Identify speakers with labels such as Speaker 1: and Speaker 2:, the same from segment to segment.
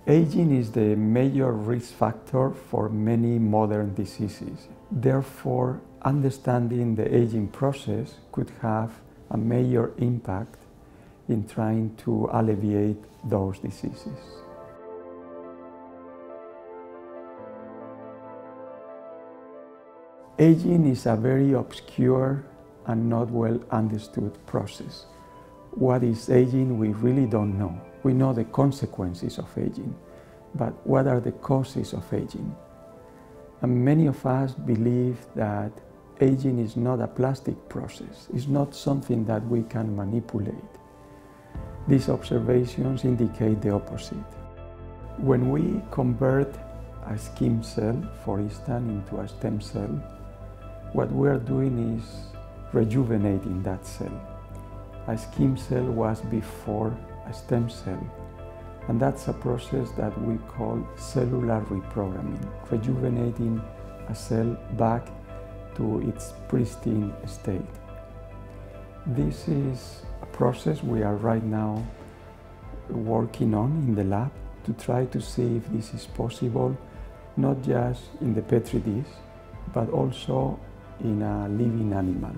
Speaker 1: Aging is the major risk factor for many modern diseases. Therefore, understanding the aging process could have a major impact in trying to alleviate those diseases. Aging is a very obscure and not well understood process. What is aging, we really don't know. We know the consequences of aging, but what are the causes of aging? And many of us believe that aging is not a plastic process. It's not something that we can manipulate. These observations indicate the opposite. When we convert a skin cell, for instance, into a stem cell, what we're doing is rejuvenating that cell. A skin cell was before a stem cell, and that's a process that we call cellular reprogramming, rejuvenating a cell back to its pristine state. This is a process we are right now working on in the lab to try to see if this is possible, not just in the Petri dish, but also in a living animal.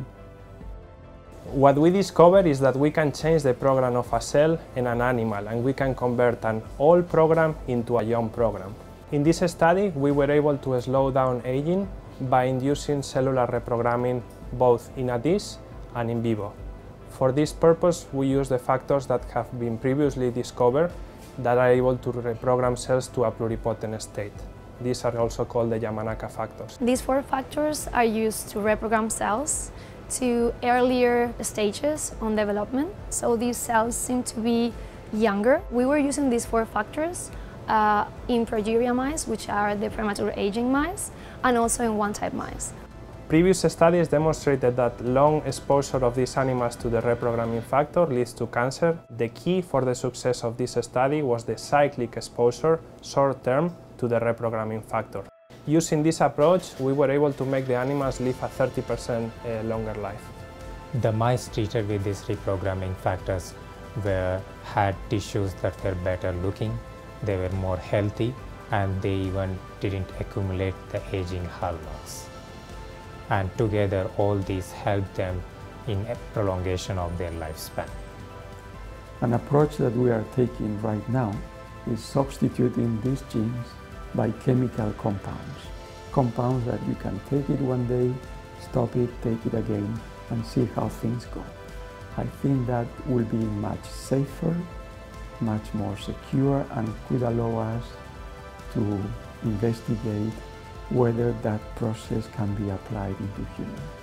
Speaker 2: What we discovered is that we can change the program of a cell in an animal, and we can convert an old program into a young program. In this study, we were able to slow down aging by inducing cellular reprogramming both in a dish and in vivo. For this purpose, we use the factors that have been previously discovered that are able to reprogram cells to a pluripotent state. These are also called the Yamanaka factors.
Speaker 3: These 4 factors are used to reprogram cells to earlier stages on development, so these cells seem to be younger. We were using these 4 factors in progeria mice, which are the premature aging mice, and also in one-type mice.
Speaker 2: Previous studies demonstrated that long exposure of these animals to the reprogramming factor leads to cancer. The key for the success of this study was the cyclic exposure, short-term, to the reprogramming factor. Using this approach, we were able to make the animals live a 30% longer life.
Speaker 4: The mice treated with these reprogramming factors had tissues that were better looking, they were more healthy, and they even didn't accumulate the aging hallmarks. And together, all these helped them in a prolongation of their lifespan.
Speaker 1: An approach that we are taking right now is substituting these genes by chemical compounds. Compounds that you can take it one day, stop it, take it again, and see how things go. I think that will be much safer, much more secure, and could allow us to investigate whether that process can be applied into humans.